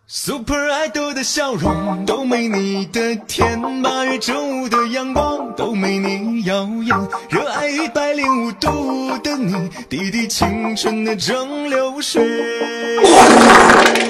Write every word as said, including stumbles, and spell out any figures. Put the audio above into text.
Super Idol 的笑容都没你的甜，八月正午的阳光都没你耀眼，热爱一百零五度的你，滴滴青春的蒸馏水。